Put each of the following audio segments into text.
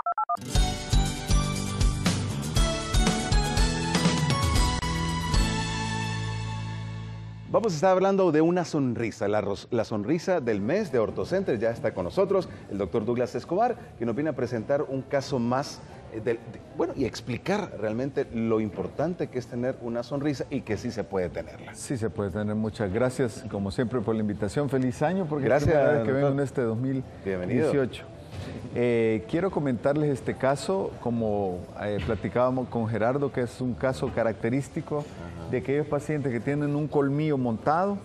Vamos a estar hablando de una sonrisa, la sonrisa del mes de OrtoCenter. Ya está con nosotros el doctor Douglas Escobar, que nos viene a presentar un caso más, y explicar realmente lo importante que es tener una sonrisa y que sí se puede tenerla. Sí se puede tener. Muchas gracias, como siempre, por la invitación. Feliz año, porque gracias, es la primera vez que vengo en este 2018. Quiero comentarles este caso, como platicábamos con Gerardo, que es un caso característico de aquellos pacientes que tienen un colmillo montado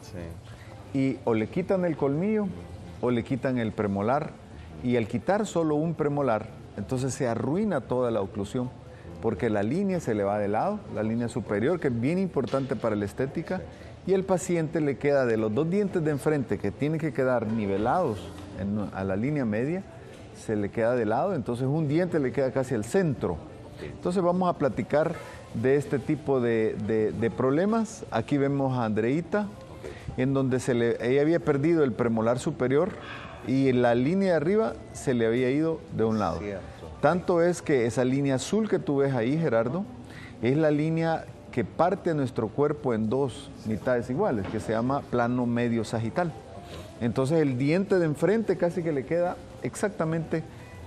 y o le quitan el colmillo o le quitan el premolar, y al quitar solo un premolar, entonces se arruina toda la oclusión, porque la línea se le va de lado, la línea superior, que es bien importante para la estética, y el paciente le queda de los dos dientes de enfrente, que tienen que quedar nivelados a la línea media, se le queda de lado, entonces un diente le queda casi al centro. Entonces vamos a platicar de este tipo de problemas. Aquí vemos a Andreita, en donde ella había perdido el premolar superior y la línea de arriba se le había ido de un lado. Tanto es que esa línea azul que tú ves ahí, Gerardo, es la línea que parte nuestro cuerpo en dos mitades iguales, que se llama plano medio sagital. Entonces el diente de enfrente casi que le queda exactamente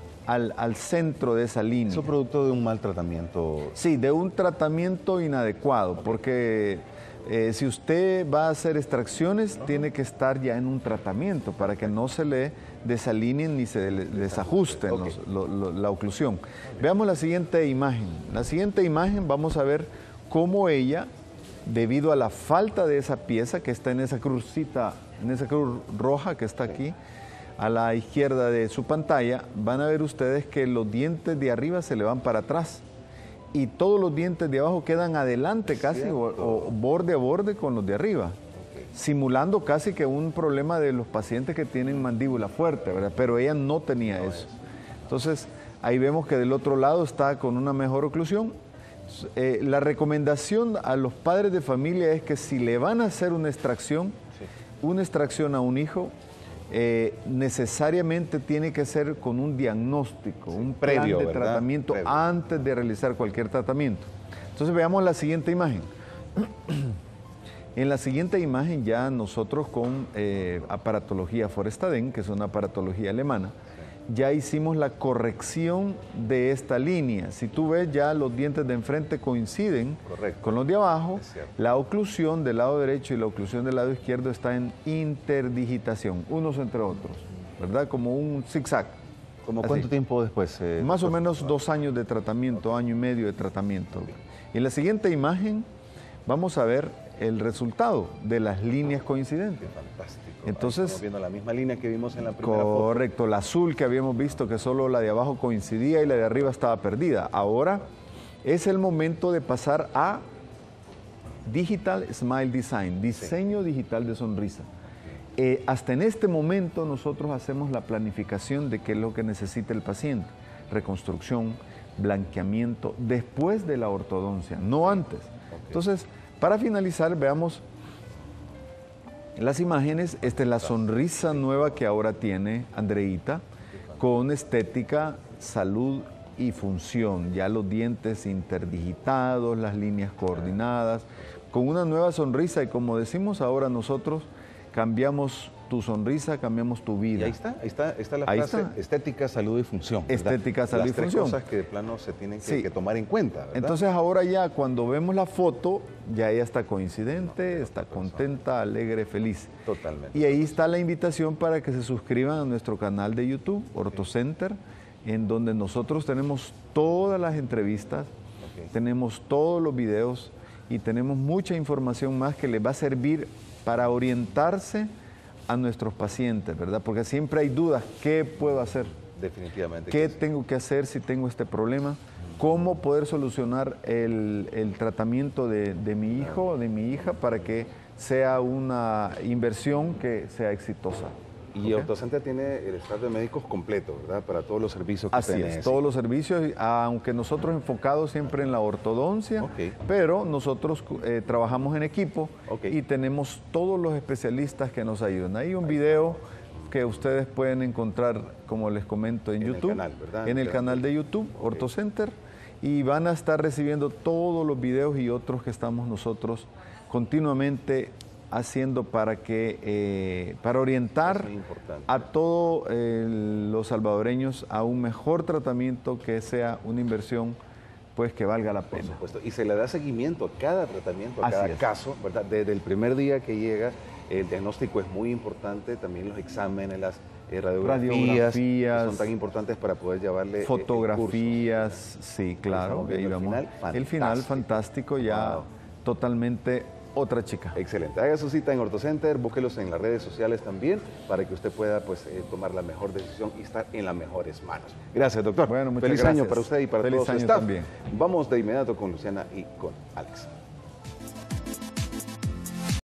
al centro de esa línea. ¿Es producto de un mal tratamiento? Sí, de un tratamiento inadecuado, porque si usted va a hacer extracciones, tiene que estar ya en un tratamiento para que no se le desalineen ni se desajuste la oclusión. Veamos la siguiente imagen. La siguiente imagen vamos a ver cómo ella, debido a la falta de esa pieza que está en esa crucita, en esa cruz roja que está aquí, a la izquierda de su pantalla, van a ver ustedes que los dientes de arriba se le van para atrás y todos los dientes de abajo quedan adelante casi o borde a borde con los de arriba, simulando casi que un problema de los pacientes que tienen mandíbula fuerte, ¿verdad? Pero ella no tenía eso. Entonces, ahí vemos que del otro lado está con una mejor oclusión. La recomendación a los padres de familia es que si le van a hacer una extracción a un hijo, necesariamente tiene que ser con un diagnóstico, un previo plan de tratamiento antes de realizar cualquier tratamiento. Entonces veamos la siguiente imagen. En la siguiente imagen ya nosotros con aparatología Forestaden, que es una aparatología alemana, ya hicimos la corrección de esta línea. Si tú ves, ya los dientes de enfrente coinciden con los de abajo. La oclusión del lado derecho y la oclusión del lado izquierdo está en interdigitación, unos entre otros, ¿verdad? Como un zigzag. ¿Como cuánto tiempo después? Más o menos 2 años de tratamiento, año y medio de tratamiento. En la siguiente imagen vamos a ver el resultado de las líneas coincidentes. Fantástico. Entonces, estamos viendo la misma línea que vimos en la primera foto. Correcto, la azul que habíamos visto que solo la de abajo coincidía y la de arriba estaba perdida. Ahora es el momento de pasar a Digital Smile Design, diseño digital de sonrisa. Hasta en este momento nosotros hacemos la planificación de qué es lo que necesita el paciente. Reconstrucción, blanqueamiento, después de la ortodoncia, no antes. Entonces, para finalizar, veamos las imágenes. Esta es la sonrisa nueva que ahora tiene Andreita, con estética, salud y función. Ya los dientes interdigitados, las líneas coordinadas, con una nueva sonrisa, y como decimos ahora nosotros, cambiamos tu sonrisa, cambiamos tu vida. Y ahí está la frase, estética, salud y función, ¿verdad? Estética, salud y función. Las 3 cosas que de plano se tienen que tomar en cuenta, ¿verdad? Entonces ahora ya cuando vemos la foto, ya ella está coincidente, está contenta, alegre, feliz. Totalmente. Y ahí está la invitación para que se suscriban a nuestro canal de YouTube, OrtoCenter, en donde nosotros tenemos todas las entrevistas, tenemos todos los videos y tenemos mucha información más que les va a servir para orientarse a nuestros pacientes, ¿verdad? Porque siempre hay dudas, ¿qué puedo hacer? Definitivamente. ¿Qué tengo que hacer si tengo este problema? ¿Cómo poder solucionar el tratamiento de mi hijo o de mi hija para que sea una inversión que sea exitosa? Y OrtoCenter tiene el staff de médicos completo, ¿verdad? Para todos los servicios que Así es, todos los servicios, aunque nosotros enfocados siempre en la ortodoncia, pero nosotros trabajamos en equipo y tenemos todos los especialistas que nos ayudan. Hay un video que ustedes pueden encontrar, como les comento, en YouTube, el canal, ¿verdad? en el canal de YouTube, OrtoCenter, y van a estar recibiendo todos los videos y otros que estamos nosotros continuamente haciendo para orientar a todos los salvadoreños a un mejor tratamiento que sea una inversión pues que valga la pena. Por supuesto. Y se le da seguimiento a cada tratamiento, a cada caso, ¿verdad? Desde el primer día que llega, el diagnóstico es muy importante, también los exámenes, las radiografías que son tan importantes para poder llevarle fotografías, sí, claro. El final fantástico, ya totalmente otra chica. Excelente. Haga su cita en OrtoCenter, búsquelos en las redes sociales también para que usted pueda pues, tomar la mejor decisión y estar en las mejores manos. Gracias, doctor. Bueno, muchas Feliz gracias. año para usted y para Feliz todo su año staff. También. Vamos de inmediato con Luciana y con Alex.